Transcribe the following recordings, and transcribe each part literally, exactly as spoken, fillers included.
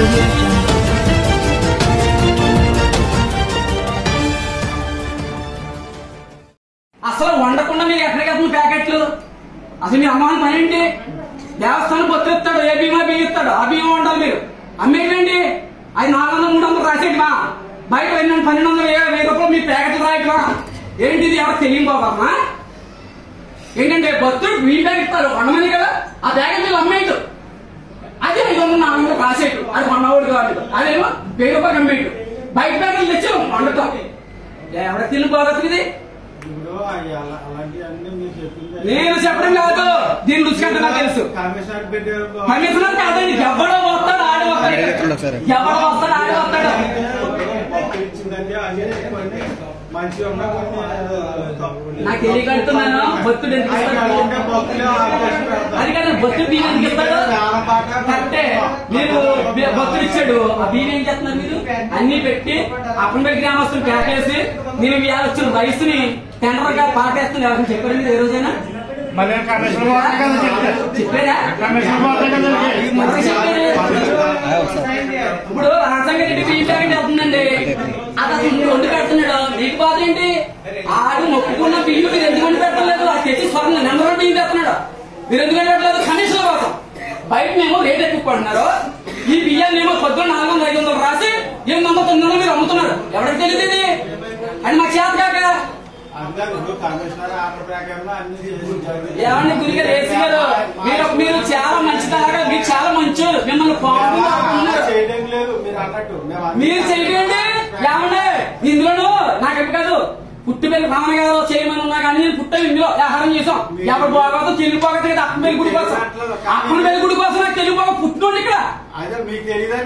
అసలు వండకుండా మీరు ఎక్కడికి వెళ్తున్న ప్యాకెట్లు అసలు మీ అమ్మాయిని పని ఏంటి? దేవస్థానం పొత్తు ఇస్తాడు, ఏ భీమా బియ్యం ఇస్తాడు, ఆ బియ్యం వండాలి మీరు అమ్మేయండి. అది నాలుగు వందలు మూడు వందలు రాసేది మా బయట వెళ్ళిన పన్నెండు వందలు వెయ్యి రూపాయలు మీ ప్యాకెట్లు రాయటమా ఏంటిది? ఎవరు తెలియబోకమ్మా ఏంటంటే భక్తుడు మీ బ్యాగ్ ఇస్తారు వండమని కదా, ఆ బ్యాగ్ మీరు అమ్మేయడు. అదే ఐదు వందలు నాలుగు వందలు రాసేటు, అది వండవాడు కాదు, అదేమో వెయ్యి రూపాయలు అమ్మేయడు. బయట ప్యాకెట్లు తెచ్చాం వండుతాం. ఎవడ తినిపోగతుంది? నేను చెప్పడం కాదు, దీని రుచి కంటే నాకు తెలుసు. కమిషనర్ కాదండి, ఎవడో వస్తాడు ఆడే వస్తాడు, ఎవడో వస్తాడు ఆడే వస్తాడు. నాకు తెలియకడుతున్నాను భక్తుడు ఎందుకు ఇస్తాడు? అది కాదు, భక్తుడు బియ్యం ఎందుకు ఇస్తాడు? కరెక్టే, మీరు భక్తుడు ఇచ్చాడు, ఆ బియ్యం ఏం చేస్తున్నారు మీరు? అన్ని పెట్టి అప్పటి గ్రామస్తులు ప్యాకేసి మీరు ఇవాళ వచ్చిన వయసుని టెండర్ గా పాటేస్తున్నారు. ఎవరైనా చెప్పారు మీరు ఏ రోజైనా? చెప్పారా? ఇప్పుడు రాజంగా రెడ్డి బియ్యం ప్యాకెట్ వెళ్తుందండి, అది అసలు వండి పెడుతున్నాడు, నీకు బాధ ఏంటి? ఆడు మొక్కుకున్న బియ్యం మీరు ఎందుకు వండి పెట్టలేదు? అది తెచ్చి స్వర్ణ నెంబర్ వన్ బియ్యం తెస్తున్నాడు, మీరు ఎందుకు వండి పెట్టలేదు? కమిషన్ కోసం బయటనేమో రేట్ ఎక్కువ పడుతున్నారు, ఈ బియ్యాన్ని ఏమో పొద్దున్న నాలుగు వందలు ఐదు వందలు రాసి ఎనిమిది వందలు తొమ్మిది వందలు మీరు అమ్ముతున్నారు. ఎవరికి తెలియదు ఇది? అని మాకు చేత కాక ఏమండి గురిగారు ఏసీ గారు, మీరు మీరు చాలా మంచిదాగా, మీరు చాలా మంచి, మిమ్మల్ని మీరు చేయండి. ఏమండి ఇందులోనూ నాకెప్పుడు కాదు, పుట్టి పెళ్లి భావన గారు చేయమని ఉన్నా కానీ నేను పుట్ట ఇందులో ఆహారం చేసాం. ఎవరు బాగోదు తెలుగు పోగదు కదా, అప్పని పెళ్లి గుడి కోసం, అప్పని పెళ్లి గుడి కోసం నాకు తెలుగు పోగ పుట్టినోడు ఇక్కడ. మీరు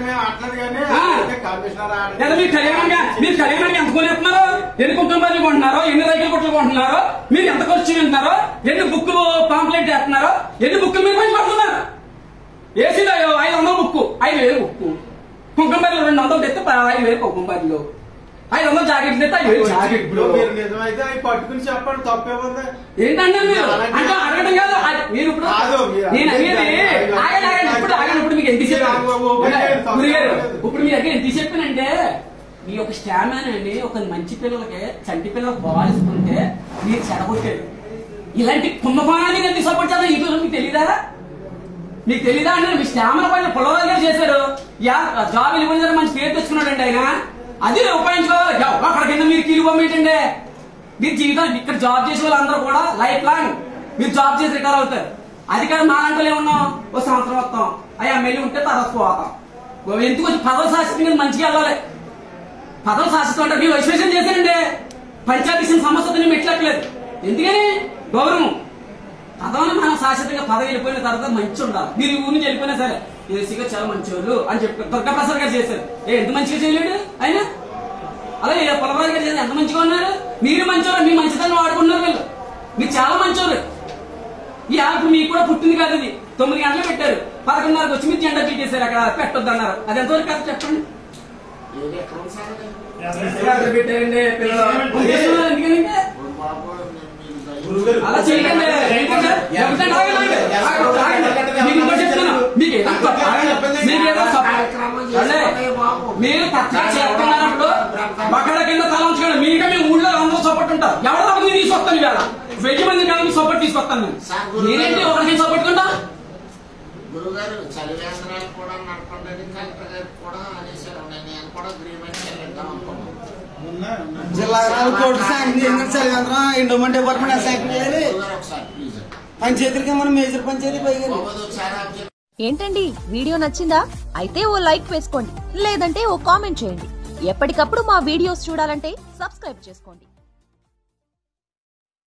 కళ్యాణానికి మీరు కళ్యాణానికి ఎంత కొనేస్తున్నారు? ఎన్ని కుంకుమ బర్రెలు కొంటున్నారో, ఎన్ని రైతులు కొట్లు కొంటున్నారో, మీరు ఎంత ఖర్చు వింటున్నారో, ఎన్ని బుక్కులు పాంప్లెట్ చేస్తున్నారో, ఎన్ని బుక్కులు మీరు పని పడుతున్నారు? ఏసీలో ఐదు వందల బుక్కు, ఐదు వేలు బుక్కు, కుంకుమ బర్రెలు రెండు వందలు తెస్తే ఐదు వేలు కుంకుమ బర్రెలు, ఐదు వందలు జాకెట్లు తెస్తే ఐదు వేలు జాకెట్లు. పట్టుకుని చెప్పండి, తప్పేముంది? ఏంటంటే మీరు అంటే అడగడం కాదు మీరు. ఇప్పుడు నేను అనేది ఇప్పుడు ఆగినప్పుడు మీకు ఎంత చెప్పాను? ఇప్పుడు మీ దగ్గర ఎంత చెప్పానంటే, మీ యొక్క స్టామినా అండి ఒక మంచి పిల్లలకి చంటి పిల్లలకు బాలిస్తుంటే మీరు చెడగొట్టారు. ఇలాంటి కుంభకోణానికి ఎందుకు సపోర్ట్ చేద్దాం? ఈ పిల్లలు మీకు తెలీదా? మీకు తెలీదా అంటే మీ స్టామినా పైన పొలవగా చేశారు. జాబ్ వెళ్ళిపోయిన మంచి పేరు తెచ్చుకున్నాడు అండి ఆయన, అది ఉపయోగించుకోవాలి. అక్కడ కింద మీరు కీలు పంపించండి. మీరు జీవితం ఇక్కడ జాబ్ చేసే వాళ్ళందరూ కూడా లైఫ్ లాంగ్ మీరు జాబ్ చేసి రిటైర్ అవుతారు. అది కానీ మాలంటలో ఏమన్నాం, ఓ సంవత్సరం వస్తాం, అవి ఎమ్మెల్యే ఉంటే తర్వాత పోతాం. ఎందుకు పదవి శాశ్వతంగా మంచిగా వెళ్ళాలి. పదవి శాశ్వతం అంటే మీరు విశ్లేషణ చేశారండి, పంచాయతీ సమస్యతో మెట్లట్లేదు. ఎందుకని? గౌరవం. పదవిని మనం శాశ్వతంగా పదవి వెళ్ళిపోయిన తర్వాత మంచి ఉండాలి. మీరు ఊరి నుంచి వెళ్ళిపోయినా సరే ఏసీగా చాలా మంచివాళ్ళు అని చెప్పి దుర్గాప్రసాద్ గారు చేశారు. ఏ ఎంత మంచిగా చేయలేడు ఆయన? అలాగే పొలవరాజు గారు చేసి ఎంత మంచిగా ఉన్నారు. మీరు మంచివారు, మీ మంచితనం వాడుకున్నారు వీళ్ళు, మీరు చాలా మంచివారు. ఈ యాప్ మీకు కూడా పుట్టింది కాదు, ఇది తొమ్మిది గంటలు పెట్టారు, పదకొండున్నరకు వచ్చి మీరు జెండా పీకేశారు, అక్కడ పెట్టొద్దు అన్నారు. అది ఎంతవరకు కాదు చెప్పండి. పెట్టారండి పిల్లలు ఎందుకంటే అలా చేయకండి. మీరు తక్కువ చేస్తున్నప్పుడు అక్కడ కింద తలంచుకోండి. మీకే మీ ఊళ్ళో అందరూ సపోర్ట్ ఉంటారు. ఎవరి తప్ప మీరు తీసుకొస్తాను, ఇవాళ వెయ్యి మంది కలిపి సపోర్ట్ తీసుకొస్తాను నేను. మీరేంటి ఒకరికి సపోర్ట్ గురుగారు చలివేంద్రాలు కూడా నడపండి కలెక్టర్ గారు కూడా అనేసారు. నేను కూడా అగ్రిమెంట్ చేద్దాం అనుకున్నాను. జిల్లా చలివేంద్రం ఎండోమెంట్ డిపార్ట్మెంట్ శాంక్షన్ చేయాలి. పంచాయతీలకి మనం మేజర్ పంచాయతీ పైగా. ఏంటండి వీడియో నచ్చిందా? అయితే ఓ లైక్ వేసుకోండి, లేదంటే ఓ కామెంట్ చేయండి. ఎప్పటికప్పుడు మా వీడియోస్ చూడాలంటే సబ్స్క్రైబ్ చేసుకోండి.